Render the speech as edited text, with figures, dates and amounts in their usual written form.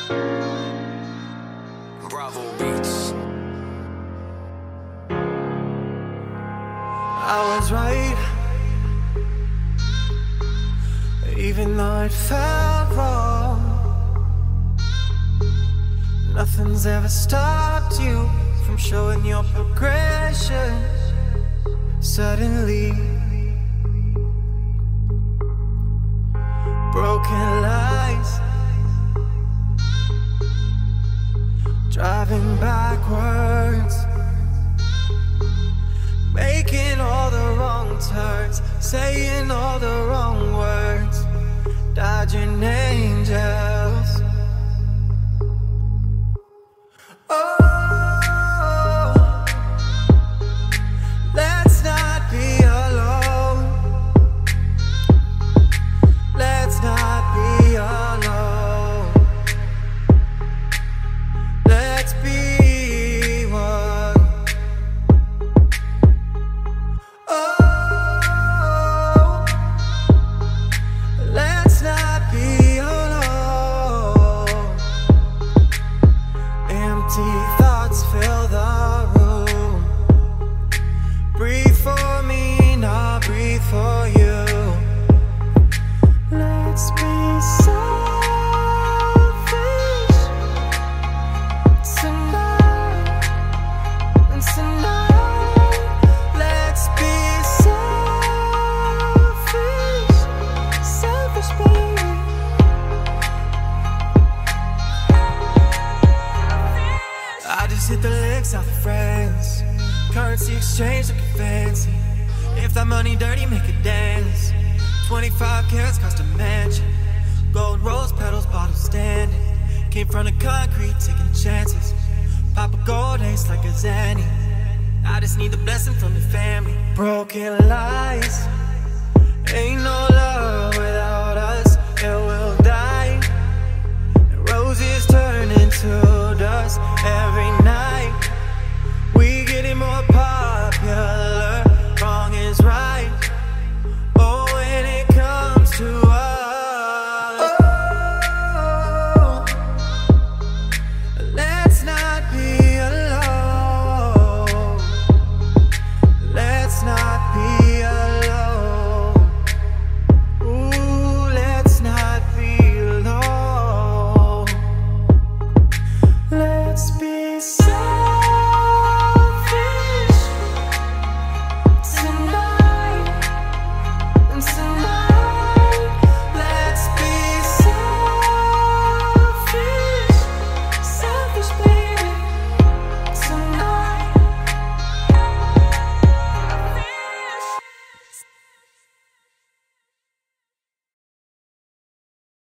Bravo Beats. I was right, even though it felt wrong. Nothing's ever stopped you from showing your progression. Suddenly, broken lights, driving backwards, making all the wrong turns, saying all the wrong words, dodging angels. Oh, let's not be alone. Let's not be alone. Let's be one. Oh, let's not be alone. Empty thoughts fill the room. Breathe for me, not breathe for you. Let's be selfish tonight, and tonight. Let's be selfish, selfish, baby. I just hit the licks off the friends. Currency exchange looking fancy. If that money dirty, make it dance. 25 carats cost a mansion. Gold rose petals, bottle standing. Came from the concrete, taking chances. Pop a gold ace like a Zanny. I just need the blessing from the family. Broken lights, ain't no love